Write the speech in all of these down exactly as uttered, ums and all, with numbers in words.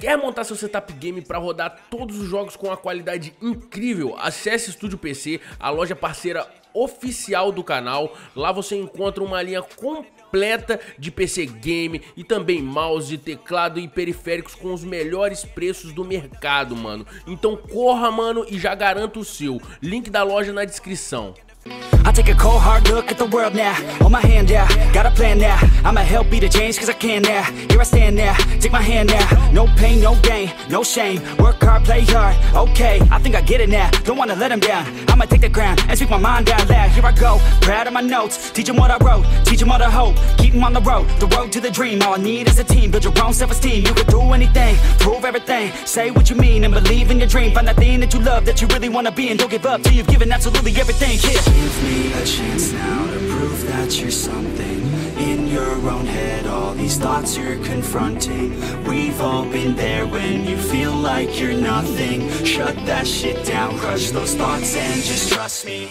Quer montar seu setup game para rodar todos os jogos com uma qualidade incrível? Acesse Estúdio P C, a loja parceira oficial do canal. Lá você encontra uma linha completa de P C game e também mouse, teclado e periféricos com os melhores preços do mercado, mano. Então corra, mano, e já garanta o seu. Link da loja na descrição. I take a cold hard look at the world now. Hold my hand out, got a plan now. I'ma help beat the change cause I can now. Here I stand now, take my hand now. No pain, no gain, no shame. Work hard, play hard, okay. I think I get it now, don't wanna let them down. I'ma take the ground and speak my mind out loud. Here I go, proud of my notes. Teach them what I wrote, teach them all the hope. Keep them on the road, the road to the dream. All I need is a team, build your own self-esteem. You can do anything, prove everything. Say what you mean and believe in your dream. Find that thing that you love, that you really wanna be. And don't give up till you've given absolutely everything. Yeah. A chance now to prove that you're something in your own head. All these thoughts you're confronting, we've all been there when you feel like you're nothing. Shut that shit down, crush those thoughts and just trust me.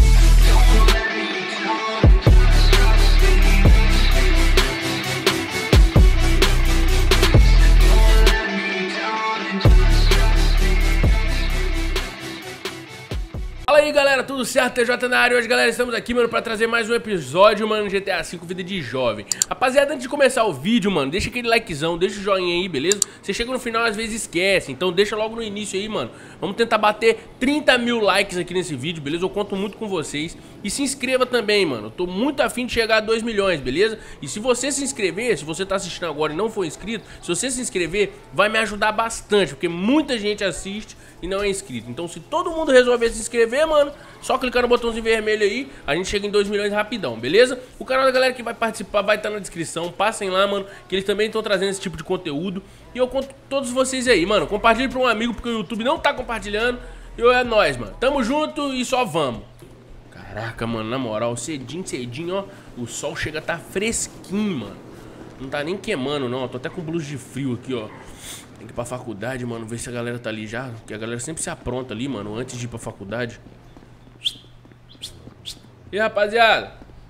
Fala aí galera, tudo certo? T J na área. Hoje galera, estamos aqui, mano, pra trazer mais um episódio, mano, G T A cinco Vida de Jovem. Rapaziada, antes de começar o vídeo, mano, deixa aquele likezão, deixa o joinha aí, beleza? Você chega no final, às vezes esquece, então deixa logo no início aí, mano. Vamos tentar bater trinta mil likes aqui nesse vídeo, beleza? Eu conto muito com vocês. E se inscreva também, mano, eu tô muito afim de chegar a dois milhões, beleza? E se você se inscrever, se você tá assistindo agora e não for inscrito, se você se inscrever, vai me ajudar bastante, porque muita gente assiste e não é inscrito. Então se todo mundo resolver se inscrever, mano, só clicar no botãozinho vermelho aí, a gente chega em dois milhões rapidão, beleza? O canal da galera que vai participar vai estar na descrição. Passem lá, mano, que eles também estão trazendo esse tipo de conteúdo. E eu conto todos vocês aí, mano. Compartilhe pra um amigo, porque o YouTube não tá compartilhando. E é nóis, mano. Tamo junto e só vamos. Caraca, mano, na moral, cedinho, cedinho, ó, o sol chega a tá fresquinho, mano. Não tá nem queimando, não. Eu tô até com blusa de frio aqui, ó. Tem que ir pra faculdade, mano, ver se a galera tá ali já. Porque a galera sempre se apronta ali, mano, antes de ir pra faculdade. E aí, rapaziada?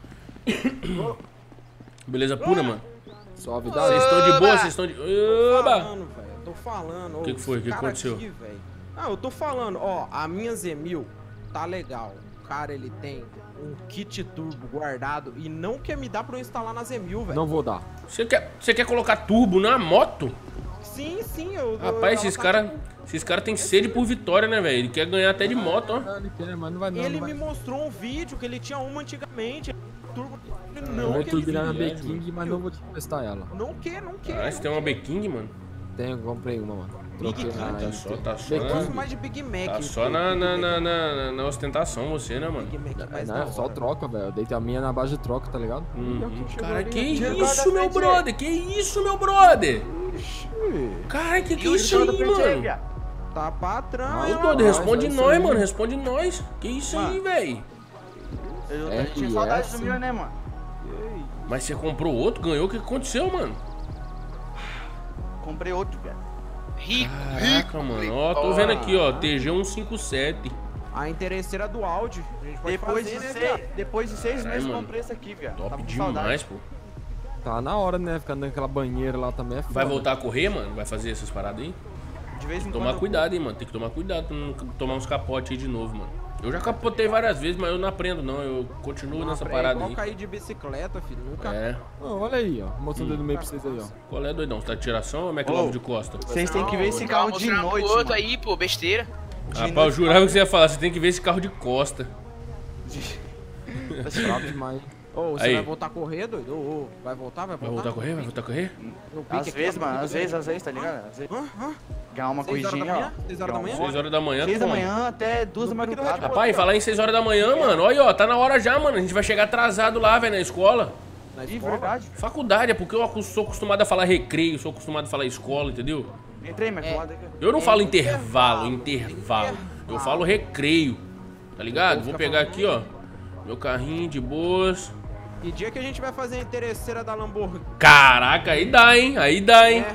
Beleza pura, mano? Suave, Vocês estão de boa? Vocês estão de... Tô Oba! falando, velho. Eu tô falando. O que que foi? O que aconteceu? Aqui, ah, eu tô falando, ó, a minha Z mil tá legal. O cara, ele tem um kit turbo guardado e não quer me dar pra eu instalar na Z mil, velho. Não vou dar. Você quer, você quer colocar turbo na moto? Sim, sim, eu... Rapaz, esses tá caras tipo... esses cara tem sede por vitória, né, velho? Ele quer ganhar até de moto, ó. Ele quer, mas não vai não. Ele não vai. me mostrou um vídeo que ele tinha uma antigamente. Turbo... Ele Eu não vou quer turbinar na vir, B-King, mas não vou testar ela. Não quer, não quer. Ah, você tem uma B-King, mano? Tenho, comprei uma, mano. Troquei Big na King, Tá só, tá só, Eu gosto na, mais de Big Mac. tá só na, na, na, na, na ostentação você, né, mano? Big Mac é mais Não, da é só hora. troca, velho. Eu deitei a minha na base de troca, tá ligado? Uhum. Cara, ali, que tira o isso, guarda meu frente, brother? Que isso, meu brother? Cara, que que é isso aí, mano? Tá patrão, Ô, hein, doido, nós, responde é isso nós, aí. mano, responde nós. Que isso aí, velho? Eu É, tinha e saudade essa? do meu, né, mano? Mas você comprou outro, ganhou, o que aconteceu, mano? Comprei outro, velho. Caraca, mano, ó, tô vendo aqui, ó, T G cento e cinquenta e sete. A interesseira do áudio. A gente pode Depois, fazer, de né, seis, viado? depois de seis Caralho, meses mano. comprei esse aqui, velho. Top Tava com demais, saudade. pô. Tá na hora, né? Ficar naquela banheira lá também é foda. Vai voltar a correr, mano? Vai fazer essas paradas aí? De vez em Tomar quando. cuidado, hein, mano. Tem que tomar cuidado pra não tomar uns capotes aí de novo, mano. Eu já capotei várias vezes, mas eu não aprendo, não. Eu continuo Não, nessa é parada igual aí. cair de bicicleta, filho. Nunca. É. Oh, olha aí, ó. Mostrando o dedo meio pra vocês aí, ó. Qual é, doidão? Você tá de tiração ou é McLove Ô. de costa? Vocês têm que ver esse Tava carro de mostrando pro noite, outro mano. aí, pô, besteira. Rapaz, eu jurava que você ia falar. Você tem que ver esse carro de costa. Bravo demais. Ô, você Aí. vai voltar a correr, doido? Ô, ô, vai voltar, vai Vai voltar? voltar a correr? Vai voltar a correr? No pique Às aqui, vezes, ó, mano, no às pique vezes, aqui. às vezes, tá ligado? Às vezes, Hã? Hã? ganhar uma Seis horas da corridinha, manhã? ó. Seis horas da manhã? seis horas da manhã, seis da como? manhã até duas da madrugada. Rapaz, falar em seis horas da manhã, mano. Olha, ó, tá na hora já, mano. A gente vai chegar atrasado lá, velho, na escola. Na De escola? verdade. Faculdade, é porque eu sou acostumado a falar recreio, sou acostumado a falar escola, entendeu? Entrei, minha É. filhada. Eu não É, falo intervalo, intervalo, intervalo. Eu intervalo. falo recreio, tá ligado? Vou fica pegar falando aqui, ó, meu carrinho de boas. Que dia que a gente vai fazer a interesseira da Lamborghini? Caraca, aí dá, hein? Aí dá, hein? É.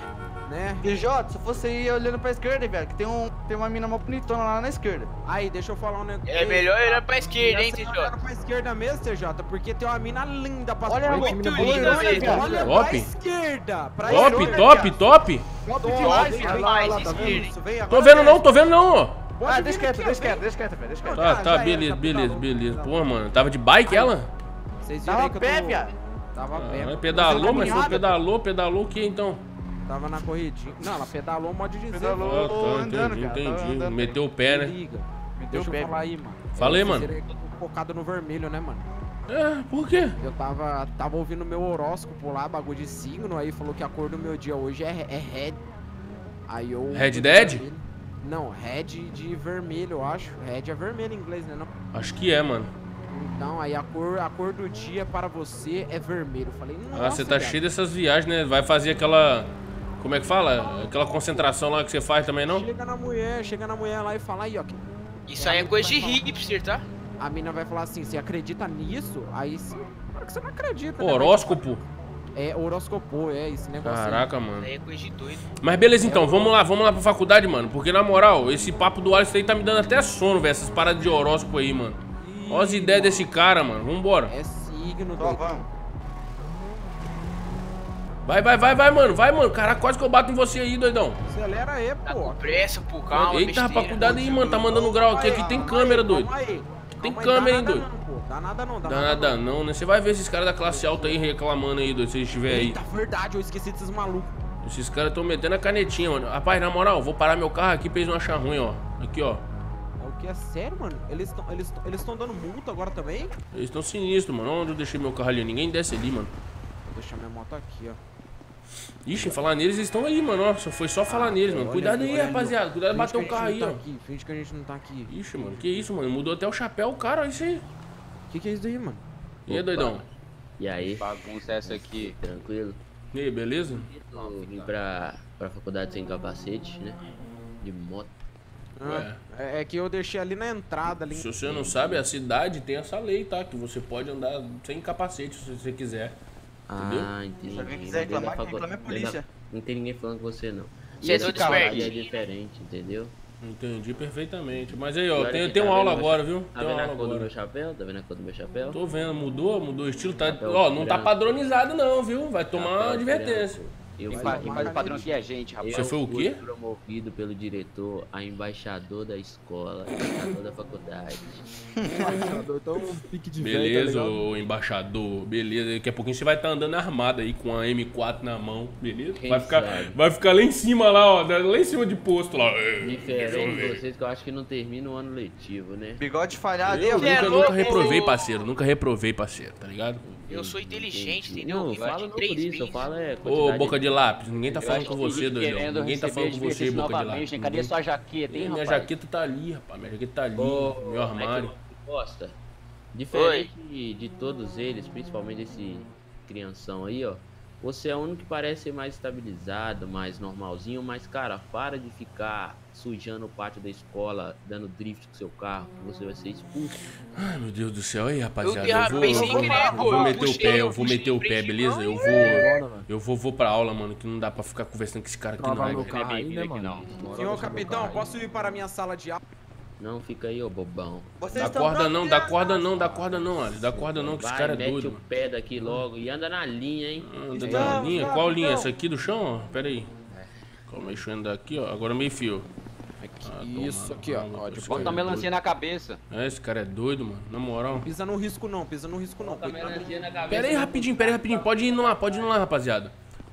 né? D J, se você ir olhando pra esquerda, velho, que tem, um, tem uma mina mó bonitona lá na esquerda. Aí, deixa eu falar um negócio. É melhor olhar pra esquerda, hein, T J? Olha pra esquerda mesmo, T J, porque tem uma mina linda pra Olha, frente. muito Olha, linda olha, mesmo. olha Top. pra esquerda. Pra Top, esquerda, top, viado. top. Top Top, demais, filho, velho. mais, Tá vendo esquerda. isso? Vem, Tô agora vendo vem. não, tô vendo não, ó. Pode Ah, vir deixa aqui, quieto, ó, deixa vem. quieto, deixa quieto, velho, deixa quieto. Tá, Já tá, era, beleza, já beleza, pedalou, beleza. já Porra, mano, tava de bike ela? Vocês viram aí Tava que eu pé, tô... viado. Tava a pé. Ah, pedalou, mas foi caminhada, pedalou, pedalou o que então? Tava na corridinha. Não, ela pedalou, modo de dizer. Pedalou. Ah, tá, andando, entendi, cara, tava entendi. andando. Meteu o pé, né? Liga. Meteu Deixa o pé. eu falar aí, mano. Falei, Eu mano. fiz- eu tô focado no vermelho, né, mano? É, por quê? Eu tava, tava ouvindo meu horóscopo lá, bagulho de signo, aí falou que a cor do meu dia hoje é, é red. Aí eu... Red fui Dead? vermelho. Não, red de vermelho, eu acho. Red é vermelho em inglês, né? Não? Acho que é, mano. Então, aí a cor, a cor do dia para você é vermelho. Eu falei, nossa, Ah, você tá viado. cheio dessas viagens, né? Vai fazer aquela... Como é que fala? Aquela concentração lá que você faz também, não? Chega na mulher, chega na mulher lá e fala aí, ó. que- Isso aí é coisa de hipster, tá? A mina vai falar assim, você acredita nisso? Aí sim. Claro que você não acredita, né? Horóscopo? É, horoscopo, é esse negócio aí. Caraca, Isso mano. aí é coisa de doido. Mas beleza então, vamos lá, vamos lá pra faculdade, mano. Porque na moral, esse papo do Alisson aí tá me dando até sono, velho. Essas paradas de horóscopo aí, mano. Olha as ideias desse cara, mano. Vambora. É signo, Só doido. vamos. Vai, vai, vai, vai, mano. Vai, mano. Caraca, quase que eu bato em você aí, doidão. Acelera aí, Tá pô. com pressa, pô, calma, Eita, rapaz, besteira. cuidado aí, mano. Tá mandando grau aqui. Aqui tem câmera, doido. Calma aí. Tem Calma aí, câmera, hein, dá doido. nada não, pô. Dá nada não, dá Dá nada não, né? Você vai ver esses caras da classe alta aí reclamando aí, doido, se eles estiver aí. Eita, verdade, eu esqueci desses malucos. Esses caras tão metendo a canetinha, mano. Rapaz, na moral, vou parar meu carro aqui pra eles não achar ruim, ó. Aqui, ó. É o que? É sério, mano? Eles estão eles, tão- eles tão dando multa agora também? Eles estão sinistros, mano. Onde eu deixei meu carro ali? Ninguém desce ali, mano. Vou deixar minha moto aqui, ó. Ixi, falar neles, eles estão aí, mano. Ó, só foi só falar neles, mano. Olha Cuidado ali, aí, olha ali, rapaziada. Cuidado de Finge bater o que a carro aí, gente não ó. tá aqui, finge que a gente não tá aqui. Ixi, mano. Que isso, mano? Mudou até o chapéu, cara. Olha isso aí. Que que é isso daí, mano? E aí, doidão? E aí, Bagunça essa aqui. tranquilo? E aí, beleza? Eu vim pra, pra faculdade sem capacete, né? De moto. Ah, é, é que eu deixei ali na entrada ali. Se você não sabe, a cidade tem essa lei, tá? Que você pode andar sem capacete se você quiser. Entendeu? Ah, entendi. Se alguém quiser Dentro da reclamar, que facu- reclame a dentro da- polícia. Não tem ninguém falando com você, não. Você é esse doido, cara esperto. aí é diferente, entendeu? Entendi perfeitamente. Mas aí, ó, Agora tem, que tem tá uma aula vendo meu agora, cha- viu? Tá Tem vendo uma a aula cor do meu agora. chapéu? Tá vendo a cor do meu chapéu? Tô vendo, mudou, mudou o estilo. Tá, Chapéu ó, não tá branco. padronizado não, viu? Vai tomar uma Chapéu advertência. branco. Eu Quem fui- faz, quem faz o padrão aqui é a gente, rapaz. Você foi o fui quê? promovido pelo diretor a embaixador da escola, embaixador da faculdade. Então um pique de Beleza, velho, tá ligado? ô embaixador, beleza. Daqui a pouquinho você vai estar andando armado aí com a M quatro na mão, beleza? Quem Vai ficar, sabe? vai ficar lá em cima, lá, ó, lá em cima de posto lá. Diferente de vocês que eu acho que não termina o ano letivo, né? Bigode falhado, Eu hein, Você é nunca, velho? louco, nunca reprovei, ô. parceiro, nunca reprovei, parceiro, tá ligado? Eu sou inteligente, Entendi. entendeu? Não, Eu fala bati não por três isso, eu vezes. falo é Ô, quantidade boca de lápis, ninguém tá Eu falando acho com que você, tem gente doidão. querendo Ninguém tá receber falando com você, advertência boca de novamente, lápis. né? Cadê Ninguém- sua jaqueta, hein, Minha rapaz? jaqueta tá ali, rapaz, minha jaqueta tá ali, Ô, meu armário. Costa, diferente de, de todos eles, principalmente desse crianção aí, ó. Você é o único que parece ser mais estabilizado, mais normalzinho, mas, cara, para de ficar sujando o pátio da escola, dando drift com seu carro, que você vai ser expulso. Ai, meu Deus do céu, aí, rapaziada, eu vou, derrapei eu sem vou, querer, eu pô, vou eu meter o puxei, pé, eu eu vou puxei meter o em pé, frente, beleza? não, Eu vou, Bora, mano. eu vou, vou pra aula, mano, que não dá pra ficar conversando com esse cara aqui não, Lavar meu velho. carro aí, né, aqui, mano? não. Bora Senhor deixar meu capitão, carro aí. posso ir para a minha sala de aula? Não, fica aí, ô bobão. Vocês Dá estão corda não, dá bloqueados. corda não, dá corda não, Alisson, dá corda não, que esse Vai, cara é mete doido, o mano. pé daqui logo e anda na linha, hein? Anda Então, na linha, então, qual linha? então. Essa aqui do chão, ó? Pera aí. Calma, deixa eu andar aqui, ó, agora meio fio. Ah, Isso toma, aqui, ó. calma, ó esse de cara Bota é uma melancia na cabeça. doido. É, esse cara é doido, mano, na moral. Pisa no risco não, pisa no risco não. Cuidado. Pera aí rapidinho, pera aí rapidinho, pode ir indo lá, pode ir indo lá, rapaziada.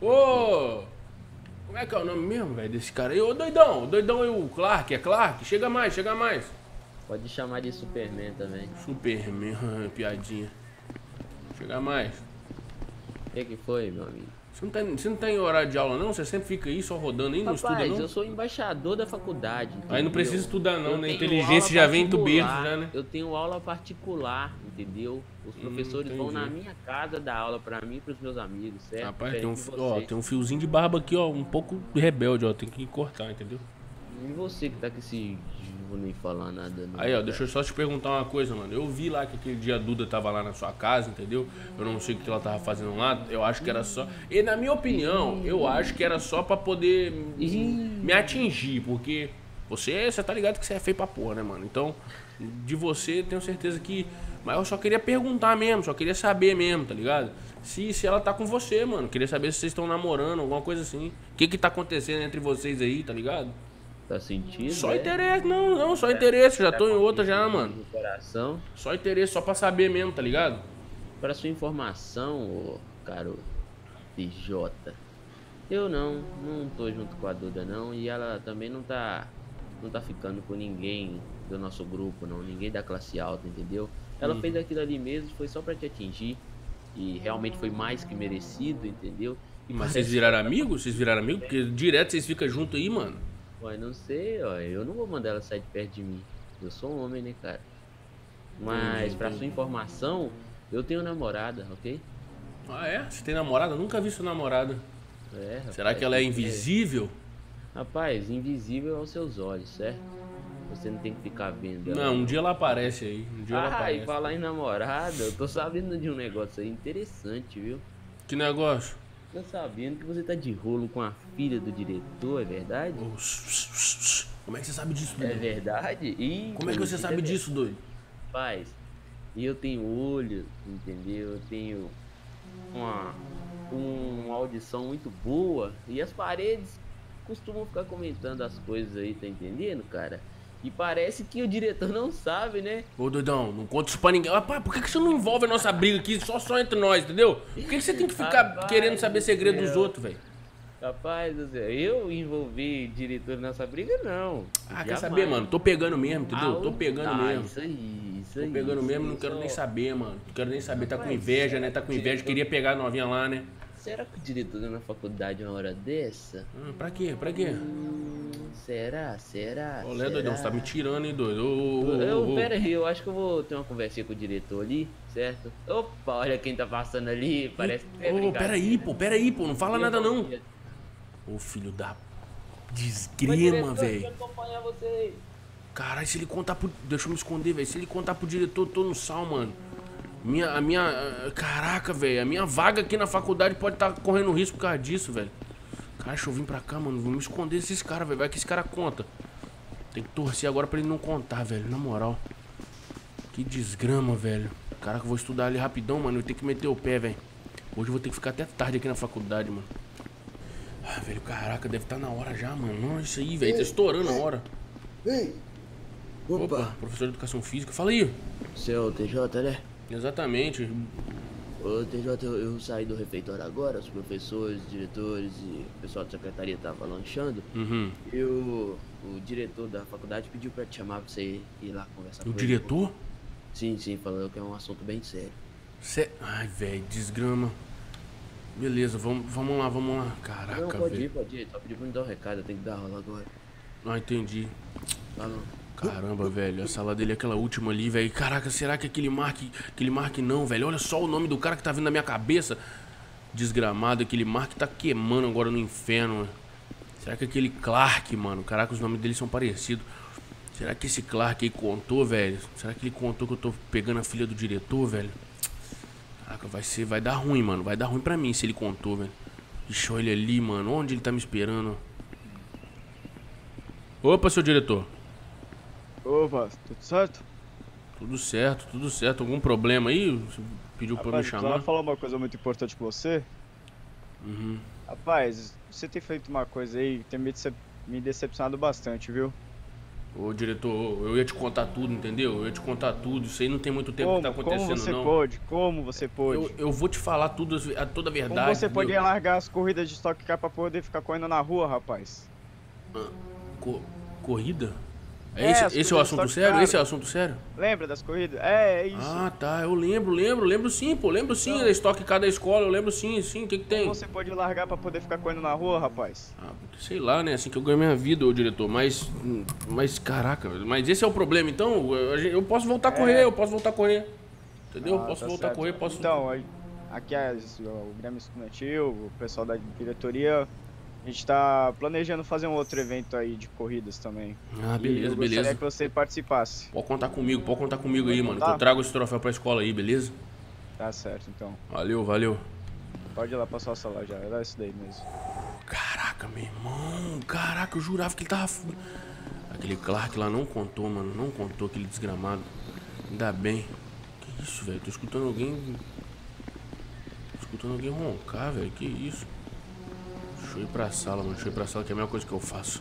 Ô! Como é que é o nome mesmo, velho, desse cara aí? Ô, doidão, o doidão aí, o Clark, é Clark? Chega mais, chega mais. Pode chamar de Superman também. Superman, piadinha. Chega mais. O que que foi, meu amigo? Você não, tá, você não tá em horário de aula não? Você sempre fica aí só rodando aí, não estuda Rapaz, não? eu sou embaixador da faculdade. Aí não entendeu? precisa estudar não, Eu né? tenho Inteligência aula já vem do berço particular, já, né? Eu tenho aula particular, entendeu? Os professores vão entendi. na minha casa dar aula pra mim e pros meus amigos, certo? Rapaz, tem um, Diferente de ó, vocês. tem um fiozinho de barba aqui, ó, um pouco rebelde, ó, tem que cortar, entendeu? E você que tá com esse não vou nem falar nada. Não, Aí, ó, cara. deixa eu só te perguntar uma coisa, mano. Eu vi lá que aquele dia a Duda tava lá na sua casa, entendeu? Eu não sei o que ela tava fazendo lá. Eu acho que era só... E na minha opinião, eu acho que era só pra poder me atingir, porque você, você tá ligado que você é feio pra porra, né, mano? Então, de você, tenho certeza que... Mas eu só queria perguntar mesmo, só queria saber mesmo, tá ligado? Se, se ela tá com você, mano. Queria saber se vocês estão namorando, alguma coisa assim. O que que tá acontecendo entre vocês aí, tá ligado? Tá sentindo? Só né? interesse, não, não, só interesse. Já tô em outra já, mano. No coração. Só interesse, só pra saber mesmo, tá ligado? Para sua informação, ô caro P J, eu não, não tô junto com a Duda não, e ela também não tá, não tá ficando com ninguém do nosso grupo não, ninguém da classe alta, entendeu? Ela Uhum. fez aquilo ali mesmo, foi só pra te atingir, e realmente foi mais que merecido, entendeu? E Mas parece- vocês viraram amigos? Vocês viraram amigos? Porque direto vocês ficam juntos aí, mano. Ué, não sei, ó, eu não vou mandar ela sair de perto de mim, eu sou um homem, né, cara? Mas, pra sua informação, eu tenho namorada, ok? Ah, é? Você tem namorada? Nunca vi sua namorada. É, rapaz, Será que ela é invisível? Rapaz, invisível aos seus olhos, certo? Você não tem que ficar vendo ela. Não, um dia ela aparece aí. Um dia ela Ah, e aparece. falar em namorada, eu tô sabendo de um negócio aí interessante, viu? Que negócio? Tô sabendo que você tá de rolo com a filha do diretor, é verdade? Oh, como é que você sabe disso, É doido? verdade? Ih, Como é que você sabe disso, doido? Rapaz, e eu tenho olho, entendeu? Eu tenho uma, uma audição muito boa e as paredes costumam ficar comentando as coisas aí, tá entendendo, cara? E parece que o diretor não sabe, né? Ô, doidão, não conta isso pra ninguém. Rapaz, por que que você não envolve a nossa briga aqui só, só entre nós, entendeu? Por que que você tem que ficar Rapaz querendo saber do segredo dos céu. outros, velho? Rapaz, eu envolvi diretor nessa briga, não. Ah, quer Jamais. saber, mano? Tô pegando mesmo, entendeu? Ah, Tô pegando ah, mesmo. Isso aí, isso aí. Tô pegando isso mesmo, aí, não quero só- nem saber, mano. Não quero nem saber. Tá com Rapaz, inveja, né? será Tá com que o inveja. diretor- Queria pegar a novinha lá, né? Será que o diretor tá na faculdade uma hora dessa? Hum, pra quê? Pra quê? Hum, será? Será? Olha, será? doidão, você tá me tirando, hein, doido? Ô, ô, ô, Eu, ô, ô. pera aí, eu acho que eu vou ter uma conversinha com o diretor ali, certo? Opa, olha quem tá passando ali, parece que é Ô, brincadeira. peraí, pô, peraí, pô. Não fala nada, não. Ô, filho da desgrema, velho. acompanhar vocês. Caralho, se ele contar pro... Deixa eu me esconder, velho. Se ele contar pro diretor, eu tô no sal, mano. Minha, a minha... ah, Caraca, velho. A minha vaga aqui na faculdade pode estar correndo risco por causa disso, velho. Cara, deixa eu vir pra cá, mano. Vou me esconder desses caras, velho. Vai que esse cara conta. Tem que torcer agora pra ele não contar, velho. Na moral. Que desgrama, velho. Caraca, eu vou estudar ali rapidão, mano. Eu tenho que meter o pé, velho. Hoje eu vou ter que ficar até tarde aqui na faculdade, mano. Ah, velho, caraca, deve estar na hora já, mano. Não, isso aí, velho. Tá estourando a hora. Ei! Opa! Opa, professor de educação física. Fala aí. Você é o T J, né? Exatamente. Ô, T J, eu, eu saí do refeitório agora, os professores, diretores e o pessoal da secretaria tava lanchando. Uhum. E o, o diretor da faculdade pediu pra te chamar pra você ir lá conversar com O ele. diretor? Sim, sim, falou que é um assunto bem sério. Cê... Ai, velho, desgrama. Beleza, vamos, vamos lá, vamos lá. Não, Caraca, pode ir, velho. pode ir, só pediu pra me dar um recado, eu tenho que dar aula agora. Ah, entendi. Falou. Caramba, velho, a sala dele é aquela última ali, velho. Caraca, será que aquele Mark... Aquele Mark não, velho? Olha só o nome do cara que tá vindo na minha cabeça. Desgramado, aquele Mark tá queimando agora no inferno, mano. Será que aquele Clark, mano? Caraca, os nomes deles são parecidos. Será que esse Clark aí contou, velho? Será que ele contou que eu tô pegando a filha do diretor, velho? Caraca, vai ser... Vai dar ruim, mano. Vai dar ruim pra mim se ele contou, velho. Ixi, olha ele ali, mano. Onde ele tá me esperando? Opa, seu diretor. Opa, tudo certo? Tudo certo, tudo certo. Algum problema aí? Você pediu pra me Rapaz, chamar? precisava falar uma coisa muito importante com você. Uhum. Rapaz, você tem feito uma coisa aí que tem me, decep... me decepcionado bastante, viu? Ô, diretor, eu ia te contar tudo, entendeu? Eu ia te contar tudo. Isso aí não tem muito tempo como, que tá acontecendo, como você não. pode? Como você pode? Eu, eu vou te falar tudo, a toda a verdade. Como você entendeu? poderia largar as corridas de Stock Car pra poder ficar correndo na rua, rapaz? Co- corrida? É, esse as esse é o corridas assunto Stock sério? Car. Esse é o assunto sério? Lembra das corridas? É, é isso. Ah, tá. Eu lembro, lembro, lembro sim, pô. Lembro sim da Stock Car da escola. Eu lembro sim, sim. O que que tem? Como você pode largar pra poder ficar correndo na rua, rapaz? Ah, sei lá, né? Assim que eu ganho minha vida, ô diretor. Mas. Mas, caraca, mas esse é o problema, então? Eu, eu posso voltar a correr, eu posso voltar a correr. Entendeu? Eu Ah, posso tá voltar a certo. correr, posso. Então, aí, aqui é o Grêmio Estudantil, o pessoal da diretoria A gente tá planejando fazer um outro evento aí de corridas também. Ah, E beleza, eu gostaria beleza. que você participasse. Pode contar comigo, pode contar comigo aí, mano. Que Tá. eu trago esse troféu pra escola aí, beleza? Tá certo, então. Valeu, valeu. Pode ir lá pra sua sala já, era isso daí mesmo. Caraca, meu irmão. Caraca, eu jurava que ele tava... Aquele Clark lá não contou, mano. Não contou, aquele desgramado. Ainda bem. Que isso, velho? Tô escutando alguém... Tô escutando alguém roncar, velho. Que isso? Deixa eu ir pra sala, mano. Deixa eu ir pra sala, que é a melhor coisa que eu faço.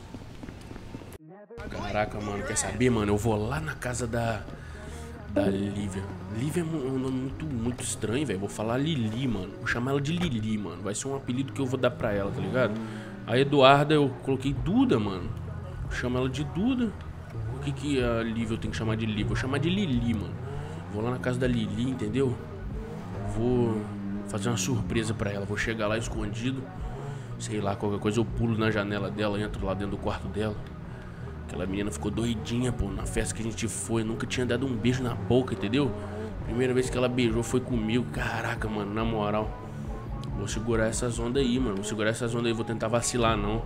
Caraca, mano. Quer saber, mano? Eu vou lá na casa da... Da Lívia. Lívia é um nome muito, muito estranho, velho. Vou falar Lili, mano. Vou chamar ela de Lili, mano. Vai ser um apelido que eu vou dar pra ela, tá ligado? A Eduarda eu coloquei Duda, mano. Chama ela de Duda. O que que a Lívia eu tenho que chamar de Lívia? Vou chamar de Lili, mano. Vou lá na casa da Lili, entendeu? Vou fazer uma surpresa pra ela. Vou chegar lá escondido. Sei lá, qualquer coisa eu pulo na janela dela, entro lá dentro do quarto dela. Aquela menina ficou doidinha, pô, na festa que a gente foi. Nunca tinha dado um beijo na boca, entendeu? Primeira vez que ela beijou foi comigo. Caraca, mano, na moral. Vou segurar essas ondas aí, mano. Vou segurar essas ondas aí, vou tentar vacilar, não.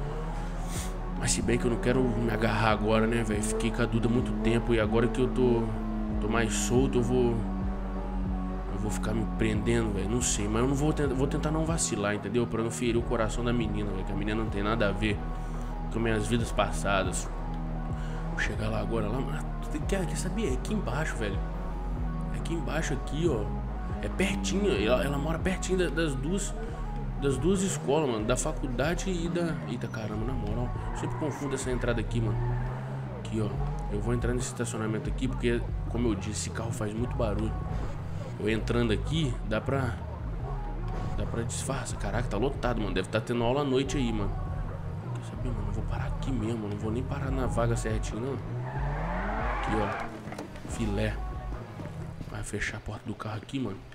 Mas se bem que eu não quero me agarrar agora, né, velho? Fiquei com a Duda há muito tempo. E agora que eu tô, tô mais solto, eu vou... Eu vou ficar me prendendo, velho. Não sei, mas eu não vou tentar, vou tentar não vacilar, entendeu? Pra não ferir o coração da menina, velho. Que a menina não tem nada a ver com minhas vidas passadas. Vou chegar lá agora, lá, mas quer, quer saber? É aqui embaixo, velho. É aqui embaixo, aqui, ó. É pertinho, ela, ela mora pertinho da, das duas Das duas escolas, mano. Da faculdade e da... Eita, caramba, na moral. Eu sempre confundo essa entrada aqui, mano. Aqui, ó. Eu vou entrar nesse estacionamento aqui porque, como eu disse, esse carro faz muito barulho. Eu entrando aqui, dá pra... Dá pra disfarçar. Caraca, tá lotado, mano. Deve estar tá tendo aula à noite aí, mano. Sabe, mano, eu vou parar aqui mesmo, não vou nem parar na vaga certinho, não. Aqui, ó. Filé. Vai fechar a porta do carro aqui, mano.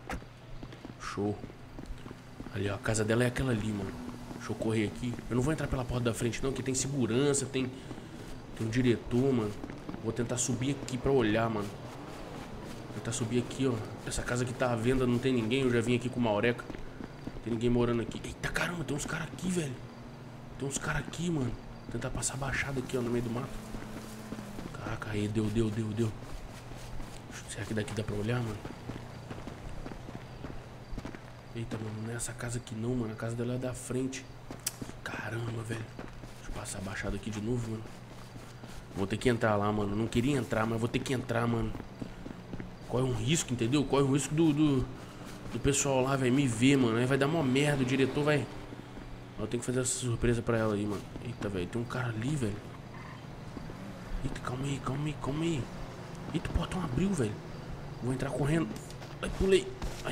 Show. Ali, ó, a casa dela é aquela ali, mano. Deixa eu correr aqui. Eu não vou entrar pela porta da frente, não, que tem segurança, tem... Tem um diretor, mano. Vou tentar subir aqui pra olhar, mano. Vou tentar subir aqui, ó. Essa casa que tá à venda não tem ninguém, eu já vim aqui com uma Aureca. Não tem ninguém morando aqui. Eita, caramba, tem uns caras aqui, velho. Tem uns caras aqui, mano. Vou tentar passar baixada aqui, ó, no meio do mato. Caraca, aí, deu, deu, deu, deu. Será que daqui dá pra olhar, mano? Eita, mano, não é essa casa aqui não, mano. A casa dela é da frente. Caramba, velho. Deixa eu passar baixada aqui de novo, mano. Vou ter que entrar lá, mano. Não queria entrar, mas vou ter que entrar, mano. Corre um risco, entendeu? Corre um risco do, do, do pessoal lá, velho, me ver, mano. Aí vai dar uma merda, o diretor vai... Eu tenho que fazer essa surpresa pra ela aí, mano. Eita, velho, tem um cara ali, velho. Eita, calma aí, calma aí, calma aí. Eita, o portão abriu, velho. Vou entrar correndo. Ai, pulei. Ai.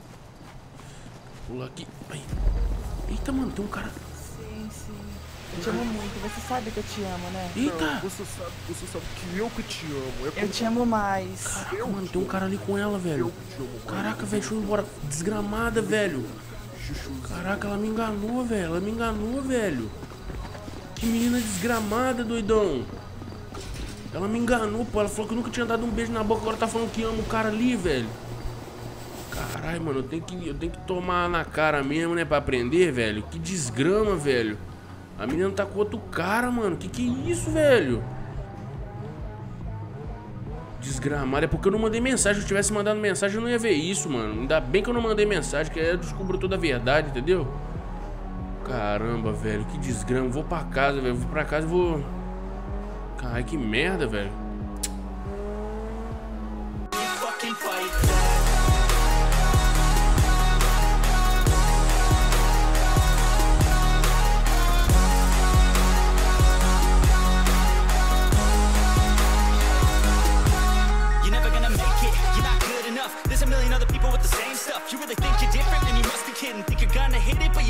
Pula aqui. Ai. Eita, mano, tem um cara... Sim, sim. Eu te amo muito, você sabe que eu te amo, né? Eita! Você sabe, você sabe que eu que te amo. É Eu te amo mais. Caraca, mano, tem um cara ali com ela, velho. Caraca, velho, deixa eu ir embora. Desgramada, velho. Caraca, ela me enganou, velho. Ela me enganou, velho. Que menina desgramada, doidão. Ela me enganou, pô. Ela falou que nunca tinha dado um beijo na boca. Agora tá falando que ama o cara ali, velho. Caralho, mano, eu tenho que, eu tenho que tomar na cara mesmo, né? Pra aprender, velho. Que desgrama, velho. A menina tá com outro cara, mano. Que que é isso, velho? Desgramado. É porque eu não mandei mensagem. Se eu tivesse mandado mensagem, eu não ia ver isso, mano. Ainda bem que eu não mandei mensagem, que aí eu descubro toda a verdade, entendeu? Caramba, velho. Que desgrama. Vou pra casa, velho. Vou pra casa e vou... Caralho, que merda, velho.